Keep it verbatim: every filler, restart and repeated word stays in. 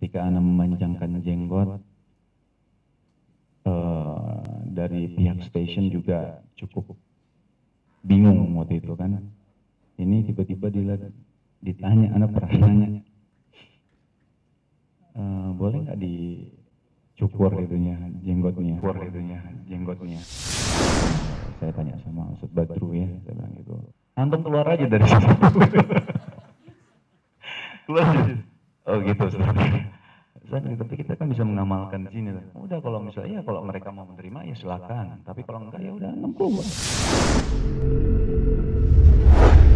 ketika Ana memanjangkan jenggot, uh, dari pihak station juga cukup bingung waktu itu kan. Ini tiba-tiba ditanya, Ana pernah nanya, uh, boleh nggak dicukur itunya, jenggotnya, cukur itunya, jenggotnya. Saya tanya sama Ustadz Badru ya, saya bilang gitu. Antum keluar aja dari situ. Keluar aja. Oh gitu, Ustaz. Tapi kita kan bisa mengamalkan di sini. Udah kalau misalnya, ya kalau mereka mau menerima ya silakan. Tapi kalau enggak ya udah enam puluh.